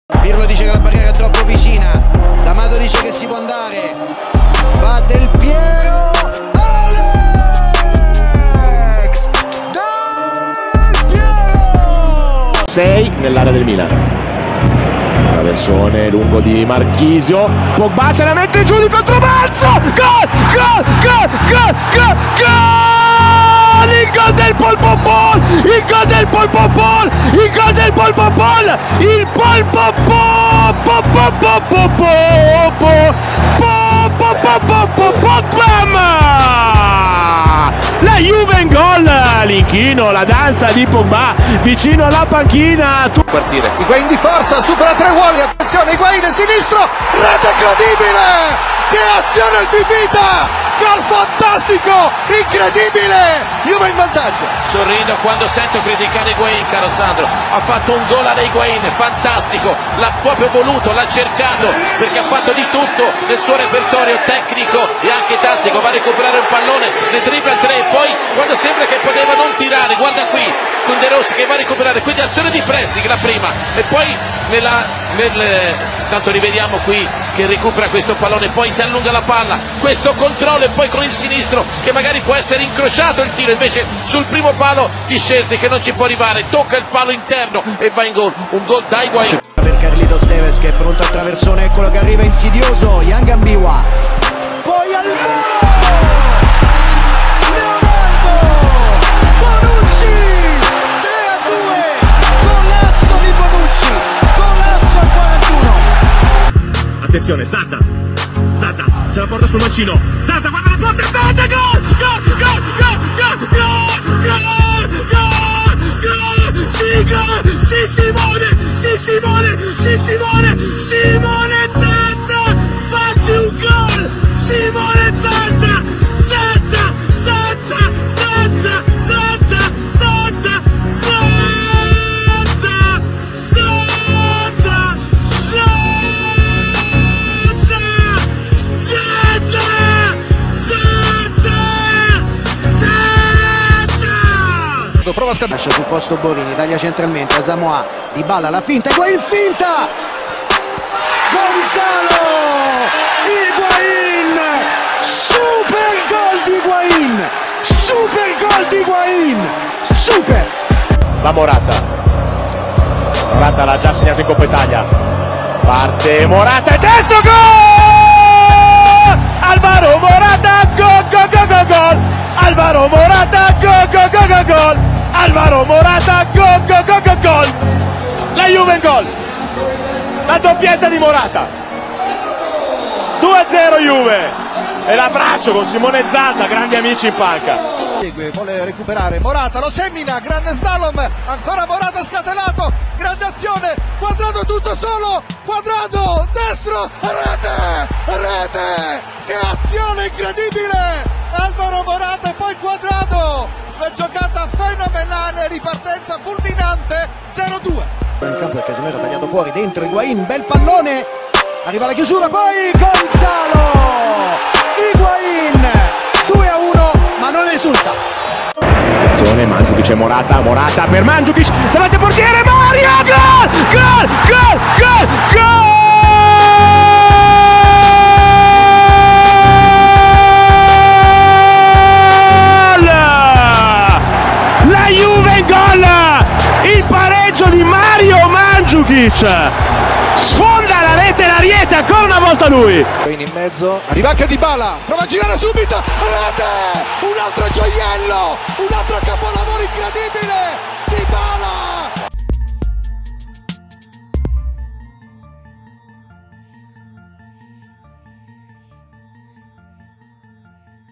Pirlo dice che la barriera è troppo vicina, D'Amato dice che si può andare, va Del Piero, Alex Del Piero! 6 nell'area del Milan. Traversone lungo di Marchisio, Pogba se la mette giù di controbalzo, gol! Il gol del Polpopol! Il gol del Polpopol! Il gol del Polpopol! Il Pogba! La Juve in gol! L'inchino, la danza di Pogba vicino alla panchina. Partire. Higuain di forza, supera 3 uomini, attenzione, Higuain sinistro, rete incredibile! Che azione al Bibita! Gol fantastico, incredibile, Juve in vantaggio. Sorrido quando sento criticare Higuain, caro Sandro, ha fatto un gol a Higuain, fantastico, l'ha proprio voluto, l'ha cercato, perché ha fatto di tutto nel suo repertorio tecnico e anche tattico, va a recuperare un pallone, ne dribbla 3, poi quando sembra che poteva non tirare, guarda qui, con De Rossi che va a recuperare, quindi azione di pressing la prima, e poi tanto rivediamo qui che recupera questo pallone, poi si allunga la palla, questo controllo e poi con il sinistro che magari può essere incrociato il tiro, invece sul primo palo di Szczęsny che non ci può arrivare, tocca il palo interno e va in gol, un gol da Higuain. Per Carlitos Tevez che è pronto al traversone, eccolo che arriva insidioso, Yang Ambiwa, poi al volo! Attenzione, Zaza, ce la porta sul mancino, Zaza, guarda la porta, Zaza, gol, Simone Zaza, facci un gol, Simone Zaza, prova a scattare sul posto Borini, taglia centralmente a Samoa, Dybala la finta, Higuain finta, Gonzalo Higuain, super gol di Higuain, super. Va Morata l'ha già segnato in Coppa Italia, parte Morata e destro, gol! Alvaro Morata, gol! Alvaro Morata, gol! Alvaro Morata, gol! La Juve in gol! La doppietta di Morata! 2-0 Juve! E l'abbraccio con Simone Zaza, grandi amici in panca. Vuole recuperare Morata, lo semina, grande slalom, ancora Morata scatenato, grande azione, Quadrado tutto solo, Quadrado, destro, rete, che azione incredibile, Alvaro Morata e poi Quadrado, la giocata fenomenale, ripartenza fulminante, 0-2. In campo il Casemiro ha tagliato fuori, dentro Higuain, bel pallone, arriva la chiusura, poi Gonzalo Higuain, 2-1, ma non esulta. Attenzione, Mandzukic e Morata per Mandzukic, davanti al portiere, Mario, gol! La Juve in gol! Il pareggio di Mario Mandzukic! Sfonda la rete, l'Ariete, ancora una volta lui! In mezzo, arriva anche Dybala, prova a girare subito, rete! Un altro gioiello, un altro capo